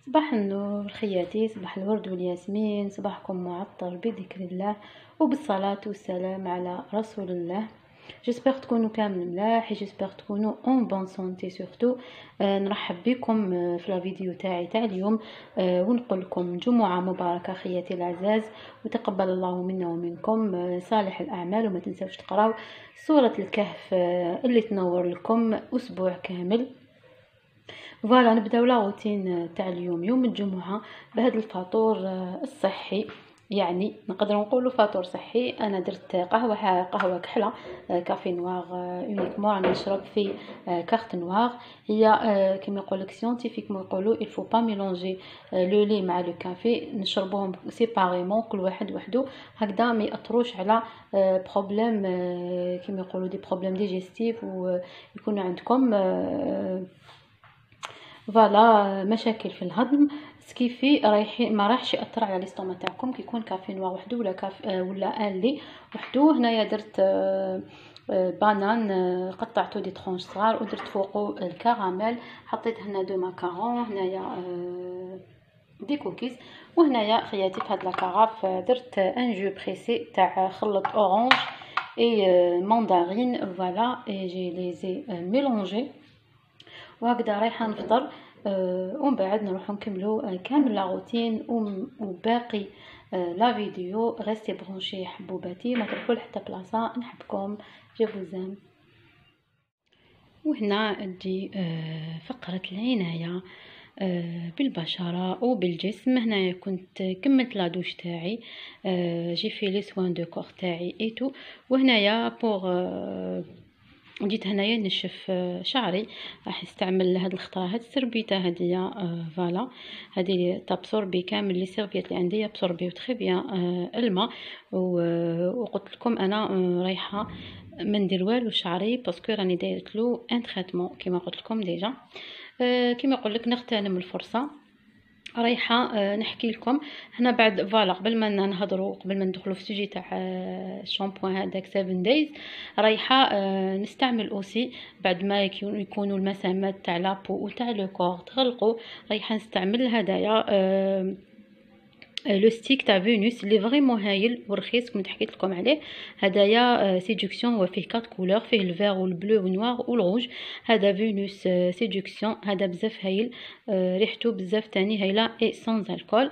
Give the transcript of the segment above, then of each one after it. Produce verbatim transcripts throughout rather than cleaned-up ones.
صباح النور خياتي، صباح الورد والياسمين، صباحكم معطر بذكر الله وبالصلاة والسلام على رسول الله. جيسبر تكونوا كامل ملاح، جيسبر تكونوا اون بون سونتي سورتو. آه نرحب بكم آه في الفيديو تاعي تاع اليوم، آه ونقول لكم جمعة مباركة خياتي العزاز، وتقبل الله منا ومنكم آه صالح الأعمال. وما تنسوش تقراو سورة الكهف آه اللي تنور لكم أسبوع كامل. فوالا نبداو لا روتين تاع اليوم، يوم الجمعه، بهذا الفطور الصحي. يعني نقدر نقولوا فطور صحي. انا درت قهوه قهوه كحله، كافي نوار اونيكمون، راني نشرب في كارت نوار. هي كيما يقول لك سيانتيفيكمون يقولوا il faut pas mélanger لو لي مع لو كافي، نشربوهم سيباريمون كل واحد وحده، هكذا ما ياثروش على بروبليم كيما يقولوا دي بروبليم ديجستيف، ويكون عندكم فوالا مشاكل في الهضم. سكيفي رايحين ما راحش ياثر على ليستوما تاعكم كي يكون كافي نوار وحده ولا كاف ولا ان لي وحده. هنايا درت بانان قطعته دي ترونش صغار ودرت فوقه الكراميل، حطيت هنا دو ماكارون، هنايا دي كوكيز، وهنايا خياتي في هاد لاكاراف درت ان جو بريسي تاع خلط اورانج اي ماندارين. فوالا اي جي ليزي ميلونجي، وهكذا رايحه نفطر. أه ومن بعد نروح نكملوا أه كامل لا روتين وباقي أه لا فيديو. ريستي برونشي حبوباتي، ما تروحوا لحتى بلاصه، نحبكم جو فوزام. وهنا تجي أه فقره العنايه أه بالبشره وبالجسم. هنايا كنت كملت لا دوش تاعي، أه جي في لي سوان دو كور تاعي ايتو. وهنايا بوغ أه جيت هنايا نشف شعري، راح نستعمل هاد الخطره هاد السربيته هادية آه فوالا، هادي تابسوربي كامل لي سيرفيات اللي عندي، ابسوربي تري بيان آه الماء. وقلت لكم انا آه رايحه ما ندير والو شعري باسكو راني دايرت له ان تريتمون كيما قلت لكم ديجا. آه كيما يقول لك نغتنم الفرصه، رايحه أه نحكي لكم هنا بعد فوالا قبل ما نهضروا قبل ما ندخلوا في سوجي تاع الشامبوان هذاك سبعة دايز. رايحه أه نستعمل اوسي بعد ما يكونوا المسامات تاع لابو وتاع لو كور تغلقوا، رايحه نستعمل هدايا أه لو ستيك تاع فينوس اللي فريمون هايل ورخيص كنت حكيت لكم عليه. هدايا سيدكسيون، هو فيه كات كولور، فيه الفير والبلو والنوار والروج. هذا فينوس سيدكسيون، هذا بزاف هايل، ريحته بزاف تاني هايله اي سانز الكول.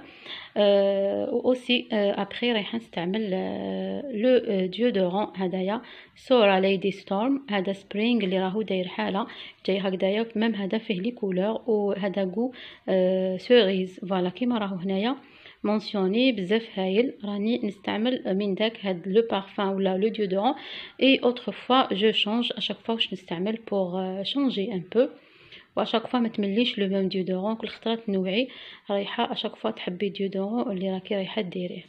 و اوسي ابري رايحه نستعمل لو ديودورون هدايا سورا ليدي ستورم، هذا سبرينغ اللي راهو داير حاله جاي هكذايا ميم، هذا فيه لي كولور وهذا غو سوريز فوالا كيما راهو هنايا منسيوني بزاف هايل. راني نستعمل من داك هاد لو بارفان ولا لو ديودورون اي اوتر فوا جو شونج اشاك فوا واش نستعمل بوغ شونجي ان بو، واشاك فوا ما تمليش لو ميم ديودورون، كل خطره تنوعي، رايحه اشاك فوا تحبي ديودورون اللي راكي رايحه ديريه.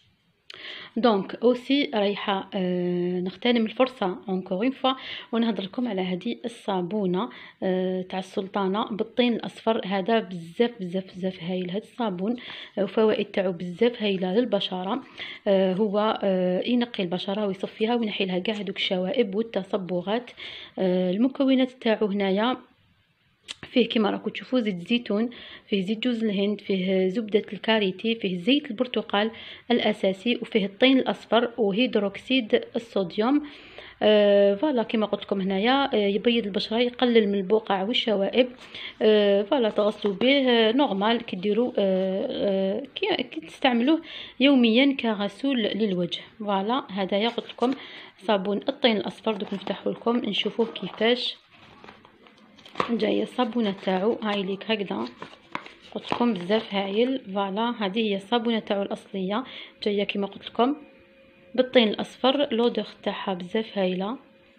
دونك اوسي رايحه أه نغتنم الفرصه اونكور اون فوا ونهضر لكم على هذه الصابونه أه تاع السلطانه بالطين الاصفر. هذا بزاف بزاف بزاف هايل هذا الصابون، وفوائد تاعو بزاف هايله للبشره. أه هو أه ينقي البشره ويصفيها وينحي لها كاع هذوك الشوائب والتصبغات. أه المكونات تاعو هنايا فيه كما راكم تشوفوا زيت زيتون، فيه زيت جوز الهند، فيه زبدة الكاريتي، فيه زيت البرتقال الأساسي، وفيه الطين الأصفر وهيدروكسيد الصوديوم. آه فوالا كما قلت لكم هنايا آه يبيض البشره، يقلل من البقع والشوائب. آه فوالا تغسلوا به آه نورمال كي ديروا آه آه كي تستعملوه يوميا كغسول للوجه. فوالا هدايا قلت لكم صابون الطين الأصفر. دوك نفتحوا لكم نشوفوه كيفاش جايه الصابونه تاعو، هاي ليك هكذا قلت لكم بزاف هايل. فوالا هذه هي الصابونه تاعو الاصليه، جايه كما قلت لكم بالطين الاصفر، لودور تاعها بزاف هايله.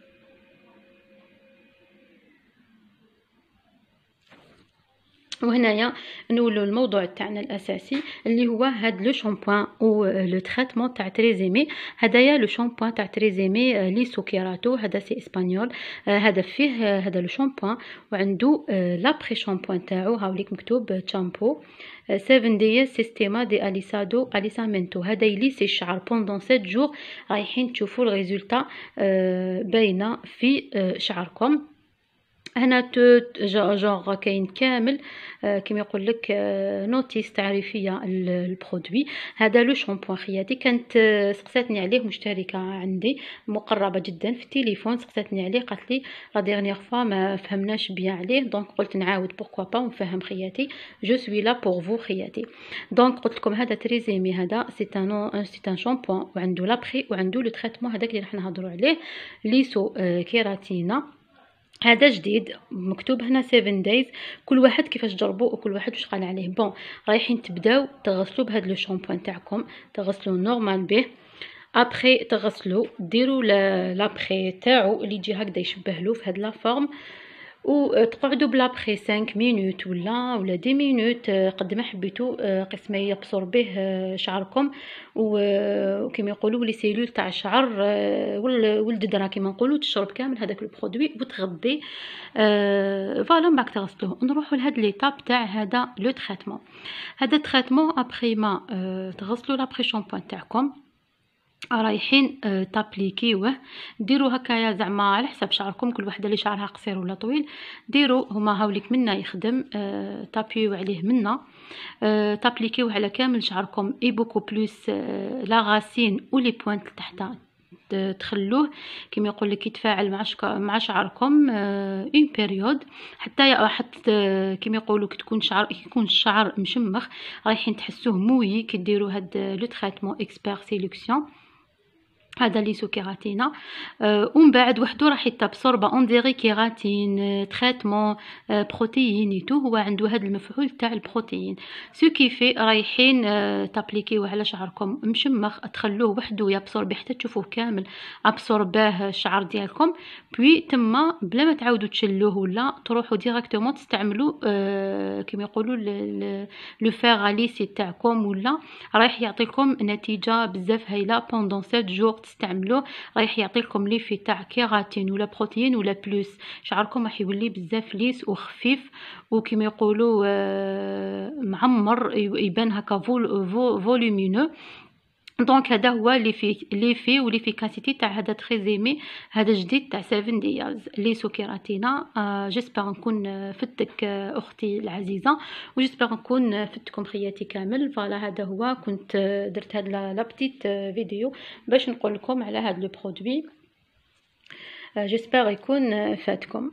وهنايا نولوا الموضوع تاعنا الاساسي اللي هو هاد لو شامبوان او لو تريتمون تاع تريزيمي. هدايا لو شامبوان تاع تريزيمي لي سوكيراتو، هذا سي اسبانيول. هذا فيه هذا لو شامبوان وعنده لابري شامبوان تاعو، هاوليك مكتوب شامبو سبعة ديز سيستيما دي اليسادو اليسامنتو. هذا يليسي الشعر بوندون سبعة جور، رايحين تشوفوا الريزولتا باينه في شعركم. هنا تو جونغ كاين كامل كيما يقول لك نوتيس تعريفيه البرودوي. هذا لو شامبوان خياتي كانت سقساتني عليه مشتركه عندي مقربه جدا في التليفون، سقساتني عليه قالت لي لا ديرنيير فوا ما فهمناش بيان عليه، دونك قلت نعاود بوركوا با ونفهم خياتي، جو سوي لا بور فو خياتي. دونك قلت لكم هذا تريزيمي، هذا سي ان سي ان شامبوان وعنده لابخي وعنده لو تريتمون هذاك اللي راح نهضروا عليه ليسو كيراتينا. هذا جديد مكتوب هنا سبعة دايز، كل واحد كيفاش جربوا وكل واحد واش قال عليه. بون رايحين تبداو تغسلوا بهذا لو شامبوان تاعكم، تغسلوا نورمال به، ابري تغسلوا ديروا لابري تاعو اللي يجي هكذا يشبه له في هذه لا فورم، وتقعدوا بلابخي خمسة مينوت ولا ولا عشرة مينوت قد ما حبيتوا، قسمه يبصر به شعركم وكما يقولوا لي سيلول تاع الشعر والددره كما نقولوا تشرب كامل هذاك البرودوي وتغذي. فوالا من بعد تغسلوه. نروحوا لهاد ليطاب تاع هذا لو تريتمون. هذا التريتمون ابري ما تغسلوا لابري شامبوان تاعكم رايحين تابليكيوه، ديروا هكايا زعما على حسب شعركم، كل وحده اللي شعرها قصير ولا طويل ديروا هما هاوليك منا يخدم، تابيو عليه منا، تابليكيوه على كامل شعركم اي بوكو بلوس لا غاسين ولي بوينت لتحت تخلوه كيما يقول لك يتفاعل مع مع شعركم اون بيريود حتى حتى كيما يقولوا كي تكون شعر يكون الشعر مشمخ رايحين تحسوه موي كي ديروا هاد لو تريتمون اكسبير سيليكسيون. هذا ليسو كيراتينا أه ومن بعد وحده راح يتابسوربا اون ديري كيراتين تريتمون أه بروتيين تو، هو عنده هذا المفعول تاع البروتيين. سو كيفي رايحين أه تابليكيوه على شعركم مشمخ، تخلوه وحده يابسوربي حتى تشوفوه كامل ابسورباه الشعر ديالكم، بوي تما بلا ما تعاودوا تشلوه ولا تروحوا ديريكتومون تستعملوا أه كما يقولوا لو فيغ ليسي تاعكم، ولا رايح يعطيكم نتيجه بزاف هايله بوندون سبعة جور تستعملوه، رايح يعطيكم لي في تاع كيراتين ولا بروتين ولا بلوس، شعركم راح يولي بزاف ليس وخفيف وكما يقولوا معمر، يبان هكا فولومينو. دونك هذا هو اللي فيه اللي فيه وليفيكاسيتي تاع هذا تريزيمي، هذا جديد تاع سبعة دياز ليسو كيراتينا. آه جيسبر نكون فتك اختي العزيزه، وجيسبر نكون فتكم خياتي كامل. فوالا هذا هو، كنت درت هاد لا بتيت فيديو باش نقول لكم على هذا لو برودوي، آه جيسبر يكون فاتكم.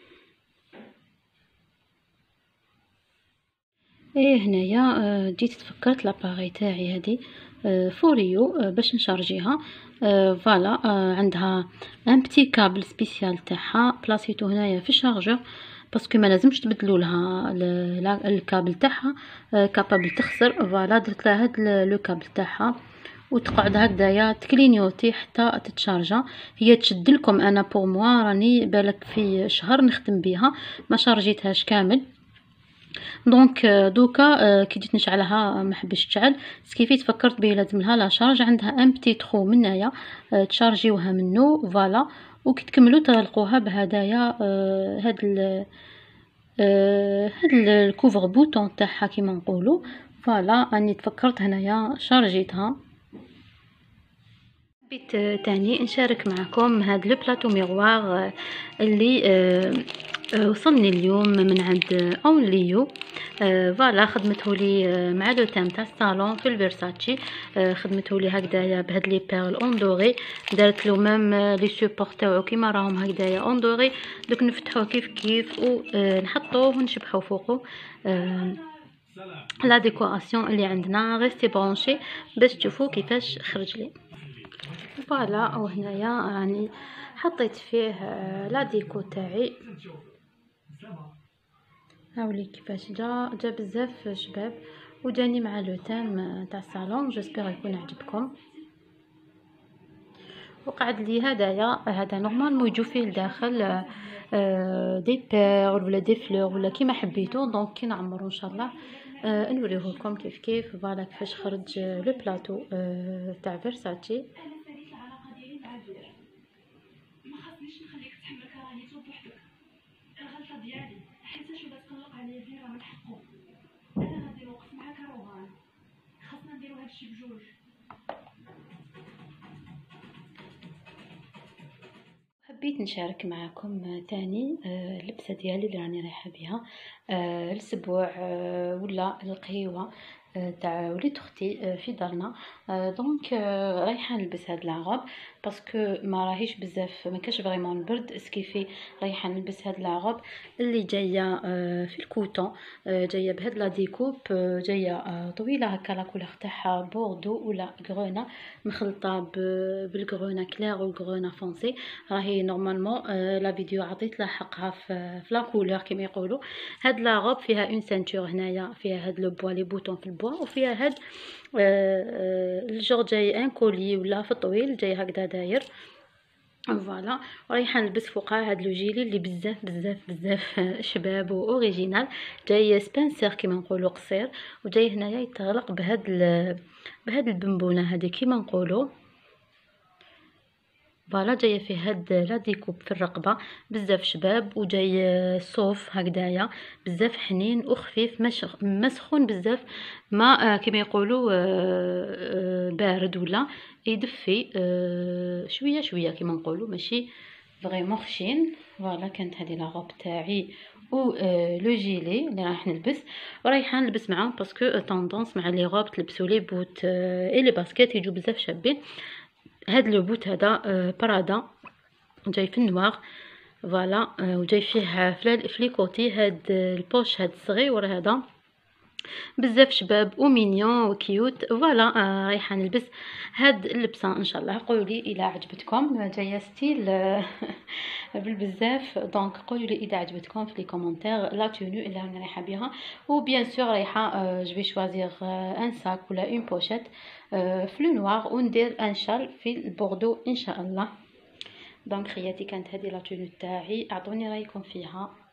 ايه هنايا جيت تفكرت لاباري تاعي هذه فوريو باش نشارجيها. فوالا عندها ان بتي كابل سبيسيال تاعها بلاصيتو هنايا في الشارجور، باسكو ما لازمش تبدلوا لها الكابل تاعها كابابل تخسر. فوالا درت لها هاد لو كابل تاعها وتقعد هكذايا تكلينيوتي حتى تتشارجا. هي تشد لكم، انا بور موا راني بالك في شهر نخدم بها ما شارجيتهاش كامل. دونك دوكا كي جيت نشعلها ما حبش تشعل، سكيفي تفكرت بلي لازم لها لا شارج، عندها ان بتي ترو من هنايا تشارجيوها منه. فوالا وكي تكملوا تغلقوها بهدايا هاد ال هاد الكوفر بوتون تاعها كيما نقولوا. فوالا راني تفكرت هنايا شارجيتها. حبيت تاني نشارك معكم هاد لو بلاطو ميغوار اللي وصلني اليوم من عند اونليو. فوالا خدمته لي مع لو تام تاع الصالون في الفيرساتشي، خدمته لي هكذايا بهاد لي بيرل اندوري، دارت له ميم لي سوبور تاعو كيما راهم هكذايا اندوري. دوك نفتحوه كيف كيف ونحطوه ونشبحو فوقو لا ديكوراسيون اللي عندنا. ريستي برونشي باش تشوفوا كيفاش خرج لي. فوالا وهنايا راني حطيت فيه لا ديكو تاعي، هاولي كيفاش جا جا بزاف شباب وجاني مع لو تام تاع الصالون. جيسبر يكون عجبكم. وقعد لي هدايا، هذا نورمالمون يجو فيه لداخل آه دي بيرل ولا دي فلور ولا كيما حبيتو. دونك كي نعمرو ان شاء الله آه نوريه لكم كيف كيف. فوالا كيفاش خرج لو بلاطو آه تاع فيرساتشي. حبيت نشارك معكم تاني آه، اللبسه ديالي اللي راني رايحه بها آه، الاسبوع آه، ولا القهيوه آه، تاع وليد اختي آه، في دارنا. آه، دونك آه، رايحه نلبس هاد العرب باسكو ما راهيش بزاف، ما كاش فريمون البرد اسكيفي. رايحه نلبس هاد العرب اللي جايه آه، في الكوتون، آه، جايه بهاد لا ديكوب، آه، جايه آه، طويله هكا، لا كولور تاعها بوردو ولا غرونا مخلطه ب- بالغرونا كلير والغرونا فونسي. راهي نورمالمون آه لا فيديو عطيت لها حقها في في لا كولور كيما يقولوا. هاد لا روب فيها اون سانتور هنايا، فيها هاد لو بوا لي بوطون في البوا، وفيها هاد آه آه الجور جاي ان كولي ولا في الطويل جاي هكذا داير. فوالا رايحه نلبس فوقها هاد لو جيلي اللي بزاف بزاف بزاف شباب واوريجينال، جاي سبنسر كيما نقولوا قصير، وجاي هنايا يتغلق بهاد بهاد البنبونه هذه كيما نقولوا. فوالا جايه فيه هاد لا ديكوب في الرقبه بزاف شباب، وجاي صوف هكذايا بزاف حنين وخفيف، مش مسخون بزاف، ما آه كما يقولوا آه آه بارد ولا يدفي آه شويه شويه كما نقولوا، ماشي فريمون خشين. فوالا كانت هذه لا روب تاعي و آه لو جيلي اللي راح نلبس، ورايحه نلبس معاهم باسكو طوندونس مع لي روب تلبسوا لي بوت آه اي لي باسكيت يجوا بزاف شابين. هاد لو بوت هذا آه برادا جاي في النوار. فوالا آه وجاي فيه في لي كوتي هاد البوش هاد الصغير هذا بزاف شباب ومينيون وكيوت. فوالا آه رايحه نلبس هاد اللبسه ان شاء الله. قولوا لي اذا عجبتكم، جايه ستيل آه بالبزاف. دونك قولوا لي اذا عجبتكم في لي كومونتير لا تونو اللي انا رايحه بها. وبيان سور رايحه آه جو في شوازير آه ان ساك ولا اون بوشيت آه في لو نوار، وندير ان شال في البوردو ان شاء الله. دونك خياتي كانت هذه لا تونو تاعي، اعطوني رايكم فيها.